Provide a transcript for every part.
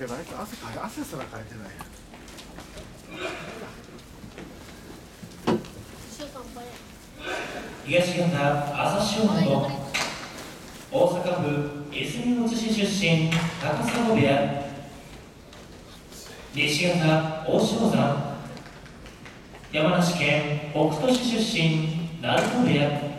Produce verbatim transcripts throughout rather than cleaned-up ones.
けど、あいつ汗かい汗すらかいてない。 東方朝潮本、大阪府泉大津市出身高砂部屋、西方大塩山、山梨県北杜市出身鳴門部屋、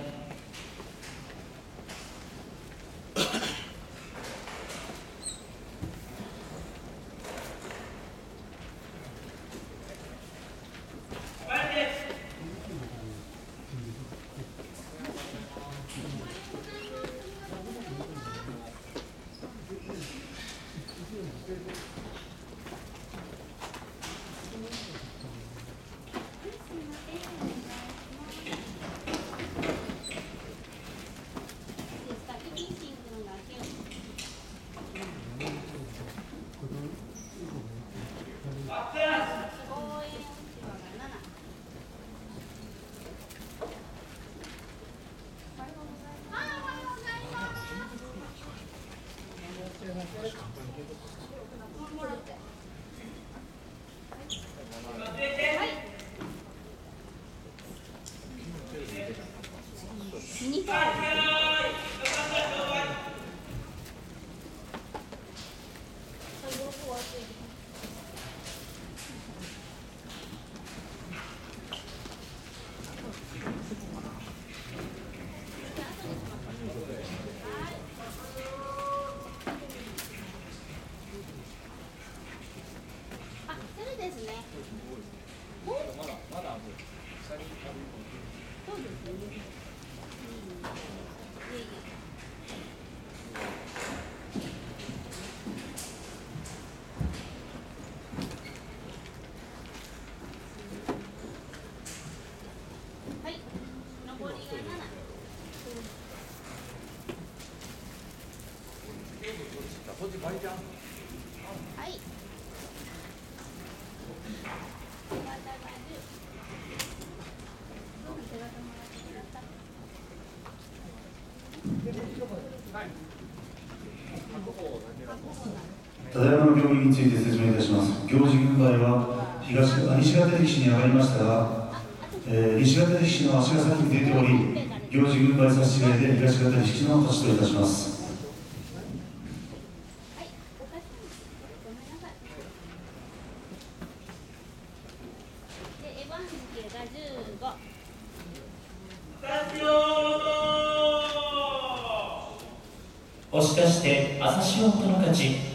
ただいまの競技について説明いたします。行司軍配は東西方力士に上がりましたが、えー、西方力士の足が先に出ており、行司軍配差し違えで東方力士の勝ちといたします。 押し出して朝潮本の勝ち。